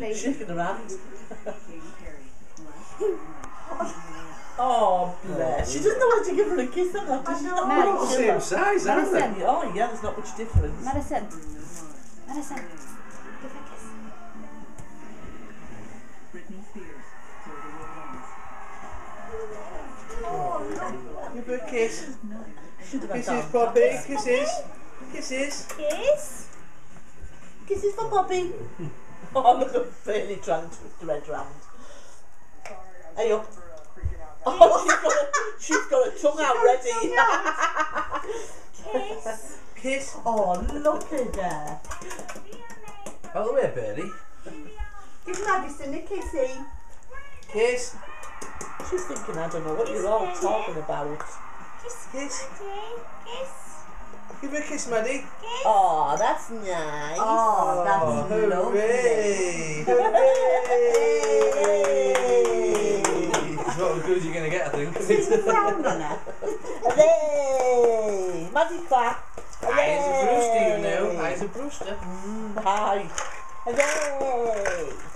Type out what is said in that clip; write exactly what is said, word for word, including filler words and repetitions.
baby. Shaking her hand. Oh, bless. She doesn't know how to give her a kiss on that, does she? Not Mary, much, the is same there? size, aren't they? Madison. Oh, yeah, there's not much difference. Madison. Madison. Give her a kiss. Give her a kiss. Should have had Kisses, that. Poppy. Kisses. Kisses. Kiss. Kisses for Poppy. Oh, look at Bailey trying to twist her head round. Hey up. Oh, she's got a, she's got a tongue out ready. Kiss. Kiss. Oh, look at her. Out of the way, Bailey. Give Madison a kissy. Kiss. She's thinking, I don't know what you're all talking about. Kiss. Kiss. Kiss. Give her a kiss, Maddie. Kiss. Oh, that's nice. Oh, that's hooray. lovely. Hooray. It's not as good as you're going to get, I think. Sing the sound on her. Hooray! Maddie clap. Eyes a Brewster, you know. Eyes a Brewster. Mm, hi. Hooray!